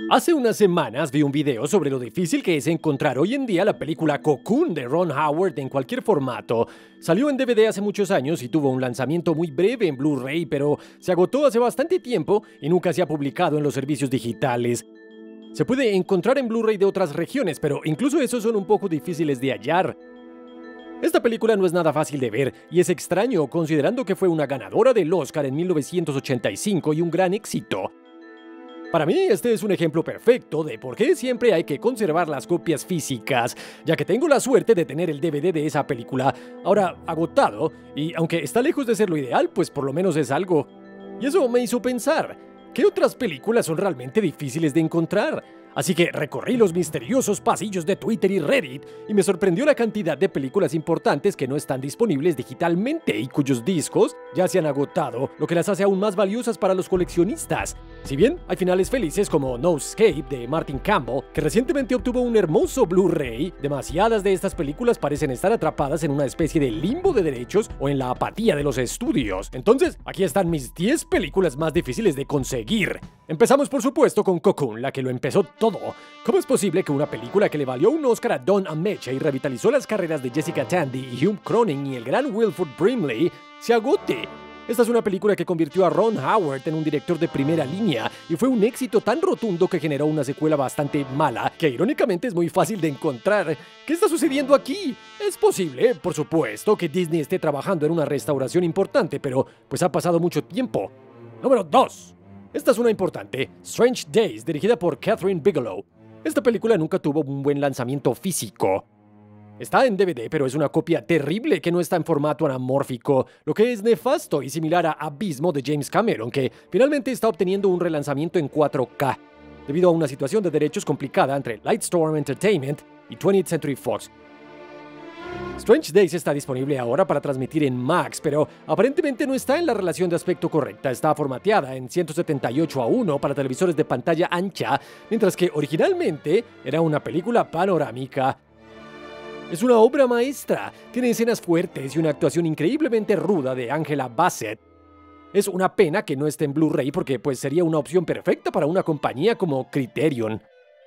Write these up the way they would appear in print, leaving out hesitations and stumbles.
Hace unas semanas vi un video sobre lo difícil que es encontrar hoy en día la película Cocoon de Ron Howard en cualquier formato. Salió en DVD hace muchos años y tuvo un lanzamiento muy breve en Blu-ray, pero se agotó hace bastante tiempo y nunca se ha publicado en los servicios digitales. Se puede encontrar en Blu-ray de otras regiones, pero incluso esos son un poco difíciles de hallar. Esta película no es nada fácil de ver y es extraño considerando que fue una ganadora del Oscar en 1985 y un gran éxito. Para mí este es un ejemplo perfecto de por qué siempre hay que conservar las copias físicas, ya que tengo la suerte de tener el DVD de esa película ahora agotado, y aunque está lejos de ser lo ideal, pues por lo menos es algo. Y eso me hizo pensar, ¿qué otras películas son realmente difíciles de encontrar? Así que recorrí los misteriosos pasillos de Twitter y Reddit y me sorprendió la cantidad de películas importantes que no están disponibles digitalmente y cuyos discos ya se han agotado, lo que las hace aún más valiosas para los coleccionistas. Si bien hay finales felices como No Escape de Martin Campbell, que recientemente obtuvo un hermoso Blu-ray, demasiadas de estas películas parecen estar atrapadas en una especie de limbo de derechos o en la apatía de los estudios. Entonces, aquí están mis 10 películas más difíciles de conseguir. Empezamos por supuesto con Cocoon, la que lo empezó todo. ¿Cómo es posible que una película que le valió un Oscar a Don Ameche y revitalizó las carreras de Jessica Tandy y Hugh Cronin y el gran Wilford Brimley se agote? Esta es una película que convirtió a Ron Howard en un director de primera línea y fue un éxito tan rotundo que generó una secuela bastante mala, que irónicamente es muy fácil de encontrar. ¿Qué está sucediendo aquí? Es posible, por supuesto, que Disney esté trabajando en una restauración importante, pero pues ha pasado mucho tiempo. Número 2. Esta es una importante, Strange Days, dirigida por Catherine Bigelow. Esta película nunca tuvo un buen lanzamiento físico. Está en DVD, pero es una copia terrible que no está en formato anamórfico, lo que es nefasto y similar a Abismo de James Cameron, que finalmente está obteniendo un relanzamiento en 4K, debido a una situación de derechos complicada entre Lightstorm Entertainment y 20th Century Fox. Strange Days está disponible ahora para transmitir en Max, pero aparentemente no está en la relación de aspecto correcta. Está formateada en 178:1 para televisores de pantalla ancha, mientras que originalmente era una película panorámica. Es una obra maestra, tiene escenas fuertes y una actuación increíblemente ruda de Angela Bassett. Es una pena que no esté en Blu-ray porque pues sería una opción perfecta para una compañía como Criterion.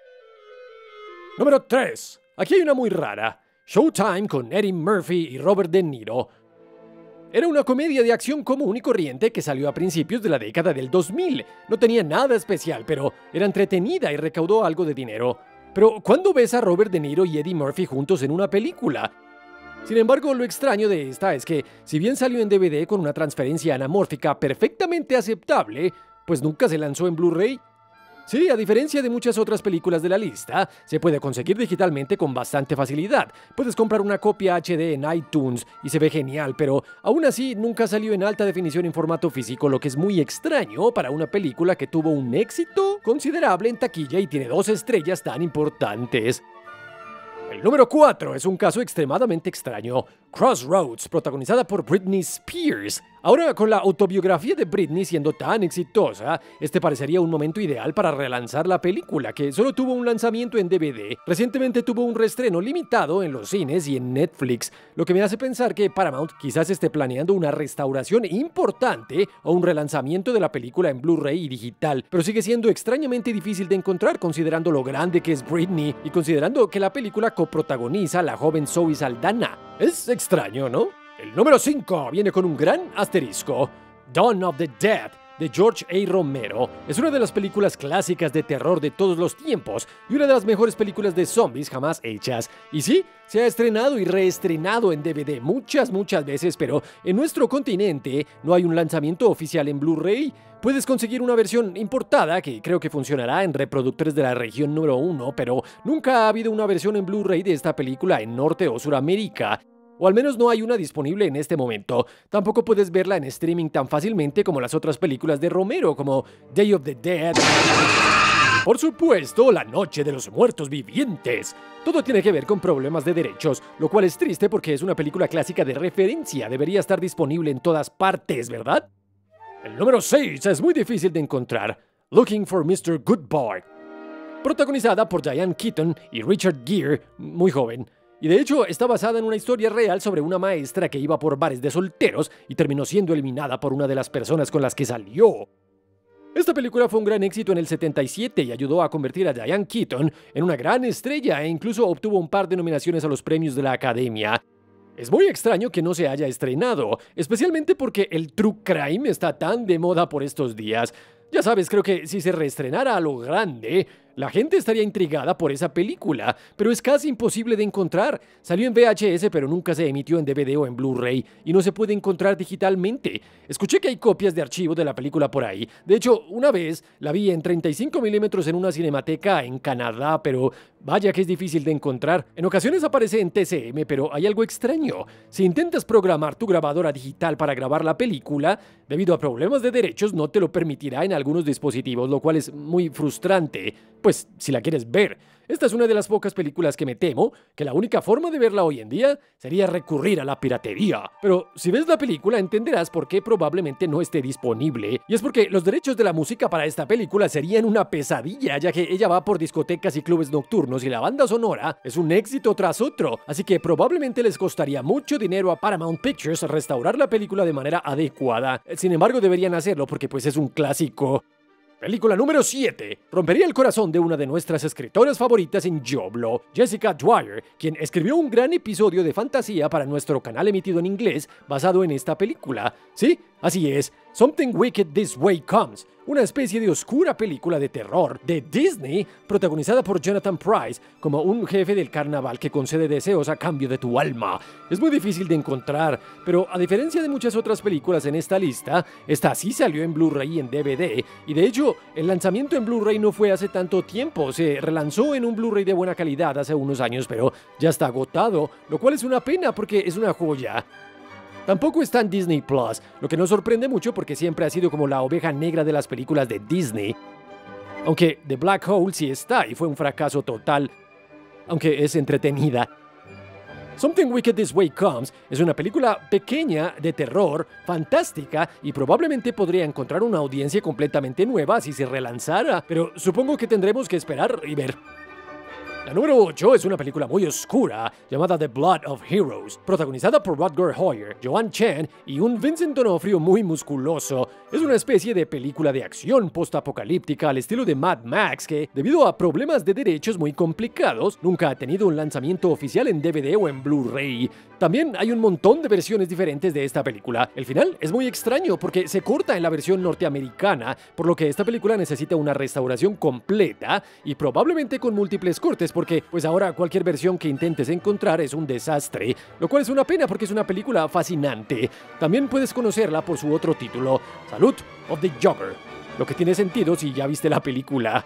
Número 3. Aquí hay una muy rara. Showtime con Eddie Murphy y Robert De Niro. Era una comedia de acción común y corriente que salió a principios de la década del 2000. No tenía nada especial, pero era entretenida y recaudó algo de dinero. Pero, ¿cuándo ves a Robert De Niro y Eddie Murphy juntos en una película? Sin embargo, lo extraño de esta es que, si bien salió en DVD con una transferencia anamórfica perfectamente aceptable, pues nunca se lanzó en Blu-ray. Sí, a diferencia de muchas otras películas de la lista, se puede conseguir digitalmente con bastante facilidad. Puedes comprar una copia HD en iTunes y se ve genial, pero aún así nunca salió en alta definición en formato físico, lo que es muy extraño para una película que tuvo un éxito considerable en taquilla y tiene 2 estrellas tan importantes. El número 4 es un caso extremadamente extraño. Crossroads, protagonizada por Britney Spears. Ahora, con la autobiografía de Britney siendo tan exitosa, este parecería un momento ideal para relanzar la película, que solo tuvo un lanzamiento en DVD. Recientemente tuvo un reestreno limitado en los cines y en Netflix, lo que me hace pensar que Paramount quizás esté planeando una restauración importante o un relanzamiento de la película en Blu-ray y digital, pero sigue siendo extrañamente difícil de encontrar considerando lo grande que es Britney y considerando que la película coprotagoniza a la joven Zoe Saldana. Es extraño, ¿no? El número 5 viene con un gran asterisco. Dawn of the Dead, de George A. Romero. Es una de las películas clásicas de terror de todos los tiempos y una de las mejores películas de zombies jamás hechas. Y sí, se ha estrenado y reestrenado en DVD muchas veces, pero en nuestro continente no hay un lanzamiento oficial en Blu-ray. Puedes conseguir una versión importada que creo que funcionará en reproductores de la región número 1, pero nunca ha habido una versión en Blu-ray de esta película en Norte o Suramérica. O al menos no hay una disponible en este momento. Tampoco puedes verla en streaming tan fácilmente como las otras películas de Romero, como Day of the Dead. Por supuesto, La Noche de los Muertos Vivientes. Todo tiene que ver con problemas de derechos, lo cual es triste porque es una película clásica de referencia. Debería estar disponible en todas partes, ¿verdad? El número 6 es muy difícil de encontrar. Looking for Mr. Goodbar. Protagonizada por Diane Keaton y Richard Gere, muy joven. Y de hecho está basada en una historia real sobre una maestra que iba por bares de solteros y terminó siendo eliminada por una de las personas con las que salió. Esta película fue un gran éxito en el 77 y ayudó a convertir a Diane Keaton en una gran estrella e incluso obtuvo un par de nominaciones a los premios de la Academia. Es muy extraño que no se haya estrenado, especialmente porque el true crime está tan de moda por estos días. Ya sabes, creo que si se reestrenara a lo grande, la gente estaría intrigada por esa película, pero es casi imposible de encontrar. Salió en VHS, pero nunca se emitió en DVD o en Blu-ray, y no se puede encontrar digitalmente. Escuché que hay copias de archivo de la película por ahí. De hecho, una vez la vi en 35 milímetros en una cinemateca en Canadá, pero vaya que es difícil de encontrar. En ocasiones aparece en TCM, pero hay algo extraño. Si intentas programar tu grabadora digital para grabar la película, debido a problemas de derechos no te lo permitirá en algunos dispositivos, lo cual es muy frustrante. Pues, si la quieres ver. Esta es una de las pocas películas que me temo que la única forma de verla hoy en día sería recurrir a la piratería. Pero si ves la película entenderás por qué probablemente no esté disponible. Y es porque los derechos de la música para esta película serían una pesadilla, ya que ella va por discotecas y clubes nocturnos y la banda sonora es un éxito tras otro. Así que probablemente les costaría mucho dinero a Paramount Pictures restaurar la película de manera adecuada. Sin embargo, deberían hacerlo porque pues es un clásico. Película número 7. Rompería el corazón de una de nuestras escritoras favoritas en Joblo, Jessica Dwyer, quien escribió un gran episodio de fantasía para nuestro canal emitido en inglés basado en esta película. Sí, así es. Something Wicked This Way Comes, una especie de oscura película de terror de Disney protagonizada por Jonathan Pryce como un jefe del carnaval que concede deseos a cambio de tu alma. Es muy difícil de encontrar, pero a diferencia de muchas otras películas en esta lista, esta sí salió en Blu-ray y en DVD, y de hecho el lanzamiento en Blu-ray no fue hace tanto tiempo, se relanzó en un Blu-ray de buena calidad hace unos años, pero ya está agotado, lo cual es una pena porque es una joya. Tampoco está en Disney Plus, lo que nos sorprende mucho porque siempre ha sido como la oveja negra de las películas de Disney. Aunque The Black Hole sí está y fue un fracaso total, aunque es entretenida. Something Wicked This Way Comes es una película pequeña de terror, fantástica y probablemente podría encontrar una audiencia completamente nueva si se relanzara, pero supongo que tendremos que esperar y ver. La número 8 es una película muy oscura llamada The Blood of Heroes, protagonizada por Rutger Hauer, Joanne Chen y un Vincent D'Onofrio muy musculoso. Es una especie de película de acción postapocalíptica al estilo de Mad Max que, debido a problemas de derechos muy complicados, nunca ha tenido un lanzamiento oficial en DVD o en Blu-ray. También hay un montón de versiones diferentes de esta película. El final es muy extraño porque se corta en la versión norteamericana, por lo que esta película necesita una restauración completa y probablemente con múltiples cortes porque pues ahora cualquier versión que intentes encontrar es un desastre, lo cual es una pena porque es una película fascinante. También puedes conocerla por su otro título, Salute of the Joker, lo que tiene sentido si ya viste la película.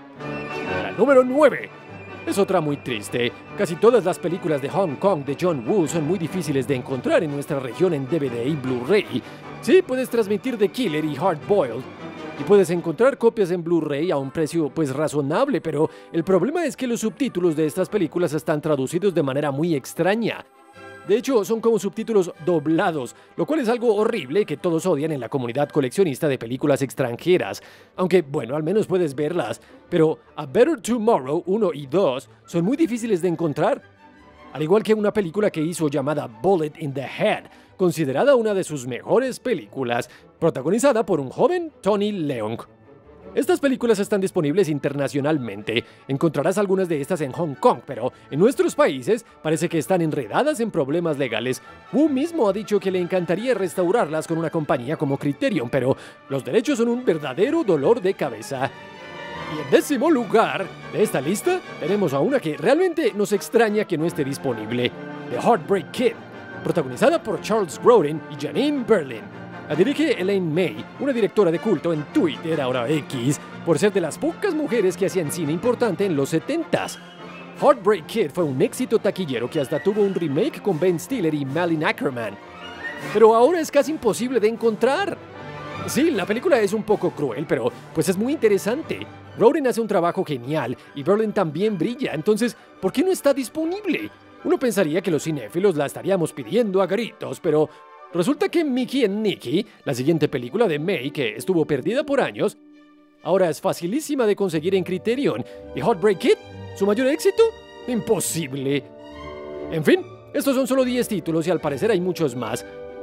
La número 9. Es otra muy triste. Casi todas las películas de Hong Kong de John Woo son muy difíciles de encontrar en nuestra región en DVD y Blu-ray. Sí, puedes transmitir The Killer y Hard Boiled, y puedes encontrar copias en Blu-ray a un precio pues razonable, pero el problema es que los subtítulos de estas películas están traducidos de manera muy extraña. De hecho, son como subtítulos doblados, lo cual es algo horrible que todos odian en la comunidad coleccionista de películas extranjeras. Aunque, bueno, al menos puedes verlas. Pero A Better Tomorrow 1 y 2 son muy difíciles de encontrar. Al igual que una película que hizo llamada Bullet in the Head, considerada una de sus mejores películas, protagonizada por un joven Tony Leung. Estas películas están disponibles internacionalmente. Encontrarás algunas de estas en Hong Kong, pero en nuestros países parece que están enredadas en problemas legales. Wu mismo ha dicho que le encantaría restaurarlas con una compañía como Criterion, pero los derechos son un verdadero dolor de cabeza. Y en décimo lugar de esta lista tenemos a una que realmente nos extraña que no esté disponible: The Heartbreak Kid, protagonizada por Charles Grodin y Janine Berlin. La dirige Elaine May, una directora de culto en Twitter, ahora X, por ser de las pocas mujeres que hacían cine importante en los 70s. Heartbreak Kid fue un éxito taquillero que hasta tuvo un remake con Ben Stiller y Malin Ackerman. Pero ahora es casi imposible de encontrar. Sí, la película es un poco cruel, pero pues es muy interesante. Grodin hace un trabajo genial y Berlin también brilla, entonces, ¿por qué no está disponible? Uno pensaría que los cinéfilos la estaríamos pidiendo a gritos, pero resulta que Mickey and Nicky, la siguiente película de May que estuvo perdida por años, ahora es facilísima de conseguir en Criterion. ¿Y Heartbreak Kid? ¿Su mayor éxito? Imposible. En fin, estos son solo 10 títulos y al parecer hay muchos más.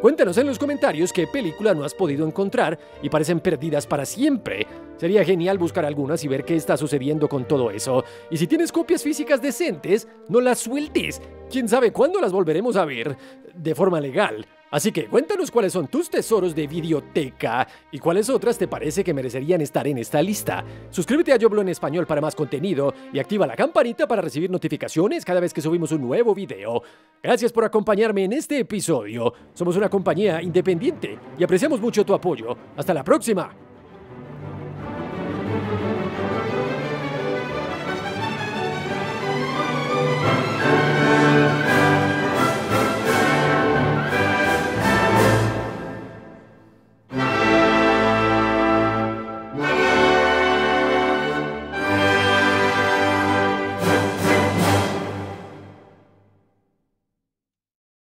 Cuéntanos en los comentarios qué película no has podido encontrar y parecen perdidas para siempre. Sería genial buscar algunas y ver qué está sucediendo con todo eso. Y si tienes copias físicas decentes, no las sueltes. ¿Quién sabe cuándo las volveremos a ver de forma legal? Así que cuéntanos cuáles son tus tesoros de videoteca y cuáles otras te parece que merecerían estar en esta lista. Suscríbete a YoBlo en español para más contenido y activa la campanita para recibir notificaciones cada vez que subimos un nuevo video. Gracias por acompañarme en este episodio. Somos una compañía independiente y apreciamos mucho tu apoyo. Hasta la próxima.